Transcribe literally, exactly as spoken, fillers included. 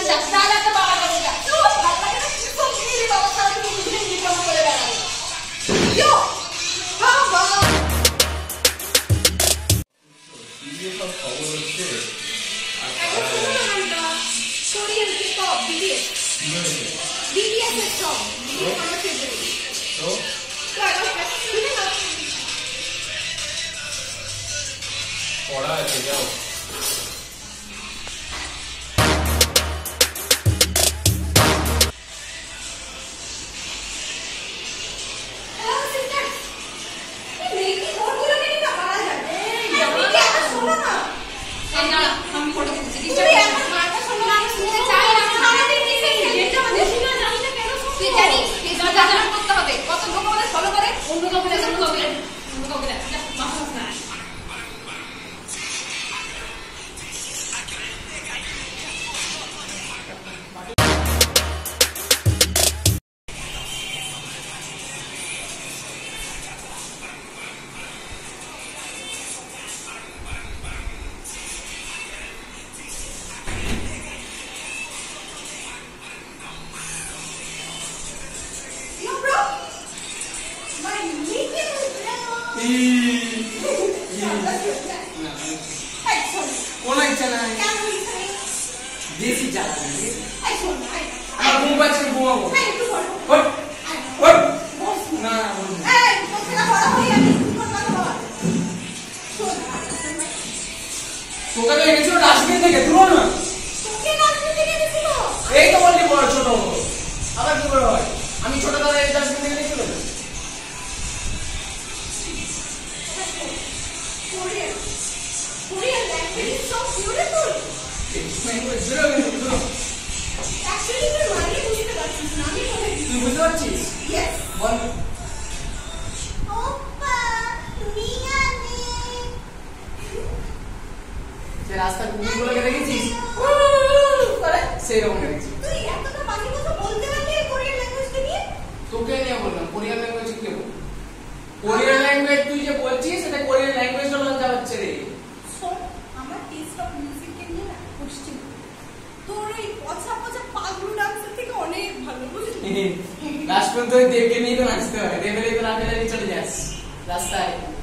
Korean K-pop, B T S. B T S is song. B T S is my favorite. So? So I was just singing up. पढ़ा है जाओ कौन इच्छा नहीं देसी जाता है अब मुंबई से गोवा हो और और ना ए तो तेरा बड़ा भैया नहीं करना तो तो कभी किसी को डास्टबिन देके दूर ना तो के डास्टबिन देके दिसिलो এই তো বললি বড় ছোট আবার কি বড় হয় আমি ছোট দাদা এই ডাস্টবিন দেকে নিয়ে চলে যাব Korean Korean language is so beautiful. language beautiful. Actually, मैं वाली बुझते पारছিস না আমি বলে তুই বুঝতে পারছিস yes বল ওপা মিয়ানে যে রাস্তা গুগল করে দেখেছিস আরে সেই রকম দেখেছিস তুই এতটা বাজে কথা বলতে পারলি কোরিয়ান ল্যাঙ্গুয়েজ নিয়ে তোকে নিয়ে বললাম কোরিয়ান ল্যাঙ্গুয়েজ কি বল কোরিয়ান ল্যাঙ্গুয়েজ তুই যে বলছিস সেটা কোরিয়ান ল্যাঙ্গুয়েজ হলো না হচ্ছে রে সো আমার টেস্ট অফ মিউজিক কে নিয়ে না কোশ্চেন তোর এই পছা পছা পাগলু ডান্সের থেকে অনেক ভালো বুঝলি লাস্ট পর্যন্ত দেবকে নিয়ে তো নাচতে হয় দেবেলে তো রাতে চলে যাস রাস্তায়